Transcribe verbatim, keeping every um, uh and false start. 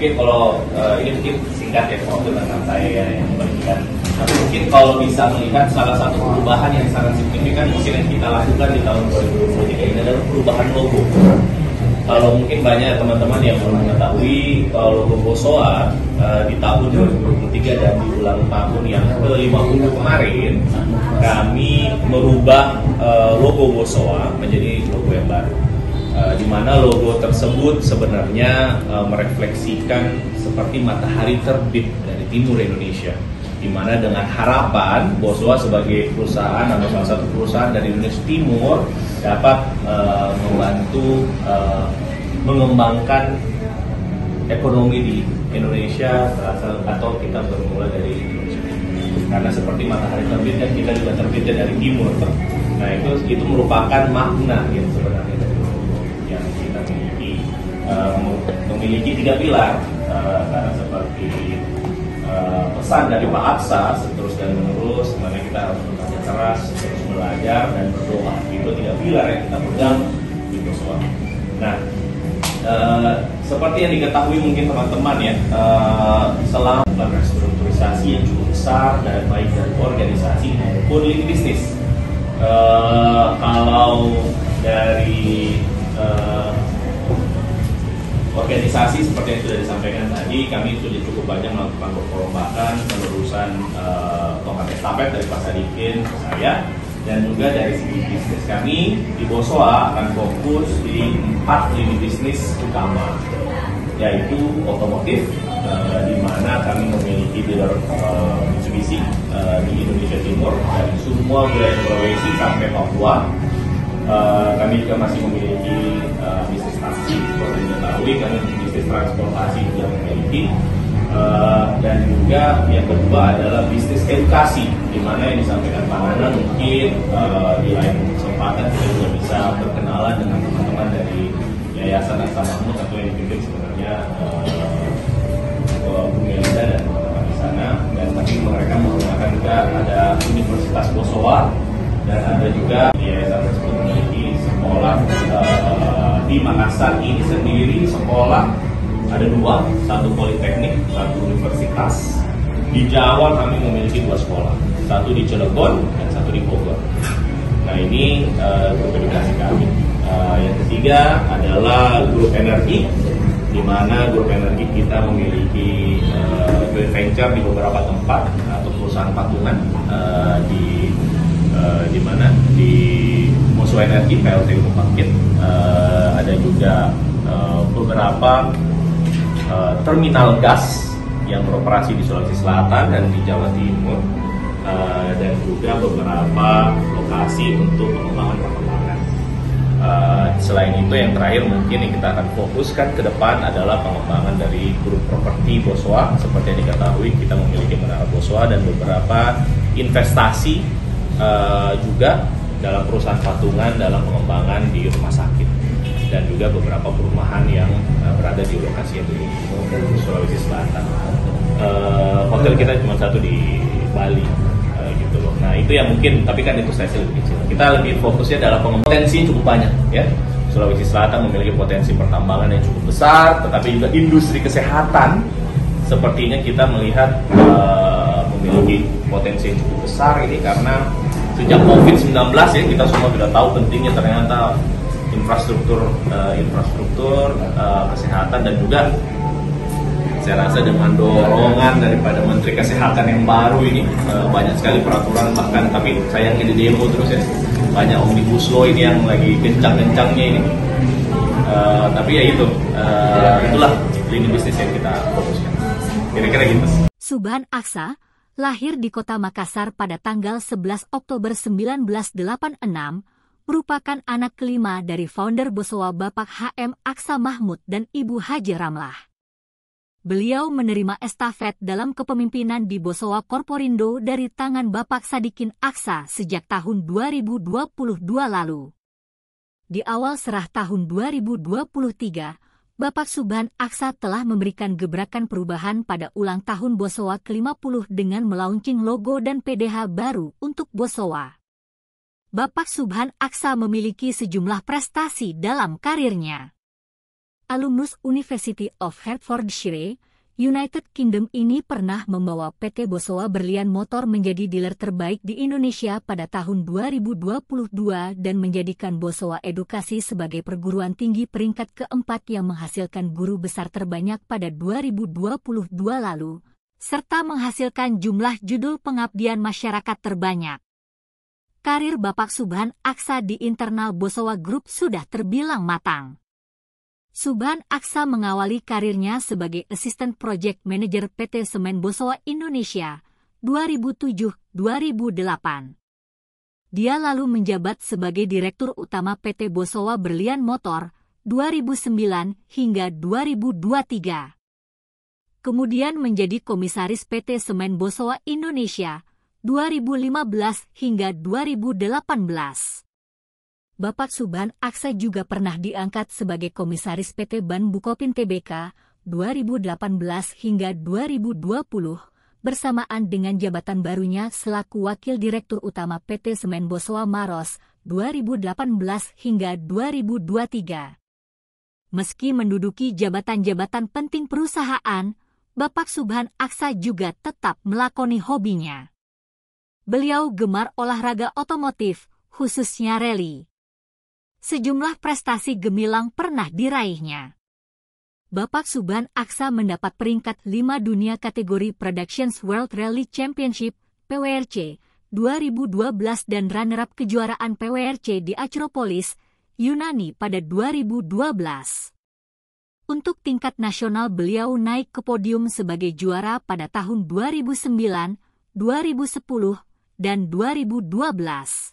mungkin kalau uh, ini mungkin singkat ya waktu tentang saya ya, yang membagikan. Tapi mungkin kalau bisa melihat salah satu perubahan yang sangat signifikan mungkin yang kita lakukan di tahun dua ribu dua puluh tiga ini adalah perubahan logo. Kalau mungkin banyak teman-teman yang belum mengetahui kalau logo Bosowa uh, di tahun dua ribu dua puluh tiga dan di ulang tahun yang ke lima puluh kemarin, kami merubah uh, logo Bosowa menjadi logo yang baru. Uh, di mana logo tersebut sebenarnya uh, merefleksikan seperti matahari terbit dari timur Indonesia, di mana dengan harapan Bosowa sebagai perusahaan atau salah satu perusahaan dari Indonesia Timur dapat uh, membantu uh, mengembangkan ekonomi di Indonesia atau kita bermula dari Indonesia karena seperti matahari terbit dan kita juga terbitnya dari timur. Nah itu itu merupakan makna yang sebenarnya dari yang kita miliki, uh, memiliki tiga pilar uh, karena seperti uh, pesan dari Pak Aksa terus dan menerus, mana kita harus bekerja keras, terus belajar dan berdoa. Itu tiga pilar yang kita pegang di Bosowa. Nah, uh, seperti yang diketahui mungkin teman-teman ya, uh, selama restrukturisasi yang cukup besar dan baik dari organisasi maupun lini bisnis. Uh, kalau dari uh, organisasi seperti yang sudah disampaikan tadi, kami sudah cukup banyak melakukan perlombakan penerusan uh, tongkat estafet dari Pak Sadikin ke saya, dan juga dari segi bisnis kami di Bosowa akan fokus di empat lini bisnis utama, yaitu otomotif, uh, di mana kami memiliki dealer uh, Mitsubishi uh, di Indonesia Timur dari semua wilayah Sulawesi sampai Papua. Uh, kami juga masih memiliki uh, bisnis taksi, seperti diketahui kami bisnis transportasi juga memiliki, uh, dan juga yang kedua adalah bisnis edukasi, di mana yang disampaikan Pak Nana mungkin uh, di lain kesempatan kita juga bisa berkenalan dengan teman-teman dari Yayasan Aksa Mahmud atau yang dipimpin sebenarnya uh, Bu Melinda dan teman-teman di sana, dan tapi mereka menggunakan juga ada Universitas Bosowa dan ada juga yayasan tersebut memiliki sekolah uh, di Makassar ini sendiri. Sekolah ada dua, satu politeknik, satu universitas. Di Jawa kami memiliki dua sekolah, satu di Cilegon dan satu di Bogor. Nah ini uh, grup edukasi kami. Uh, yang ketiga adalah grup energi, di mana grup energi kita memiliki uh, joint venture di beberapa tempat atau perusahaan patungan uh, di Uh, di mana di Musuh Energi P L T Gunung Bangkit, uh, ada juga uh, beberapa uh, terminal gas yang beroperasi di Sulawesi Selatan dan di Jawa Timur, uh, dan juga beberapa lokasi untuk pengembangan perkembangan. Uh, selain itu yang terakhir mungkin yang kita akan fokuskan ke depan adalah pengembangan dari grup properti Bosowa. Seperti yang diketahui kita memiliki Menara Bosowa dan beberapa investasi Uh, juga dalam perusahaan patungan dalam pengembangan di rumah sakit dan juga beberapa perumahan yang uh, berada di lokasi yang di Sulawesi Selatan. Uh, hotel kita cuma satu di Bali, uh, gitu loh. Nah itu yang mungkin, tapi kan itu saya lebih kecil. Kita lebih fokusnya dalam pengembangan, potensi cukup banyak ya. Sulawesi Selatan memiliki potensi pertambangan yang cukup besar, tetapi juga industri kesehatan sepertinya kita melihat uh, memiliki potensi yang cukup besar ini karena sejak covid sembilan belas ya kita semua sudah tahu pentingnya ternyata infrastruktur uh, infrastruktur uh, kesehatan, dan juga saya rasa dengan dorongan daripada Menteri Kesehatan yang baru ini uh, banyak sekali peraturan, bahkan tapi sayangnya di demo terus ya, banyak omnibus law ini yang lagi kencang-kencangnya ini, uh, tapi ya itu uh, itulah lini bisnis yang kita fokuskan kira-kira gitu. Subhan Aksa lahir di kota Makassar pada tanggal sebelas Oktober seribu sembilan ratus delapan puluh enam, merupakan anak kelima dari founder Bosowa Bapak H M Aksa Mahmud dan Ibu Haji Ramlah. Beliau menerima estafet dalam kepemimpinan di Bosowa Corporindo dari tangan Bapak Sadikin Aksa sejak tahun dua ribu dua puluh dua lalu. Di awal serah tahun dua ribu dua puluh tiga, Bapak Subhan Aksa telah memberikan gebrakan perubahan pada ulang tahun Bosowa ke lima puluh dengan melaunching logo dan P D H baru untuk Bosowa. Bapak Subhan Aksa memiliki sejumlah prestasi dalam karirnya. alumnus University of Hertfordshire, United Kingdom ini pernah membawa P T Bosowa Berlian Motor menjadi dealer terbaik di Indonesia pada tahun dua ribu dua puluh dua dan menjadikan Bosowa Edukasi sebagai perguruan tinggi peringkat keempat yang menghasilkan guru besar terbanyak pada dua ribu dua puluh dua lalu, serta menghasilkan jumlah judul pengabdian masyarakat terbanyak. Karir Bapak Subhan Aksa di internal Bosowa Group sudah terbilang matang. Subhan Aksa mengawali karirnya sebagai Assistant Project Manager P T Semen Bosowa Indonesia dua ribu tujuh sampai dua ribu delapan. Dia lalu menjabat sebagai Direktur Utama P T Bosowa Berlian Motor dua ribu sembilan hingga dua ribu dua puluh tiga. Kemudian menjadi Komisaris P T Semen Bosowa Indonesia dua ribu lima belas hingga dua ribu delapan belas. Bapak Subhan Aksa juga pernah diangkat sebagai Komisaris P T Ban Bukopin Tbk dua ribu delapan belas hingga dua ribu dua puluh, bersamaan dengan jabatan barunya selaku Wakil Direktur Utama P T Semen Bosowa Maros dua ribu delapan belas hingga dua ribu dua puluh tiga. Meski menduduki jabatan-jabatan penting perusahaan, Bapak Subhan Aksa juga tetap melakoni hobinya. Beliau gemar olahraga otomotif, khususnya rally. Sejumlah prestasi gemilang pernah diraihnya. Bapak Subhan Aksa mendapat peringkat lima dunia kategori Productions World Rally Championship P W R C dua ribu dua belas dan runner-up kejuaraan P W R C di Acropolis, Yunani pada dua ribu dua belas. Untuk tingkat nasional beliau naik ke podium sebagai juara pada tahun dua ribu sembilan, dua ribu sepuluh, dan dua ribu dua belas.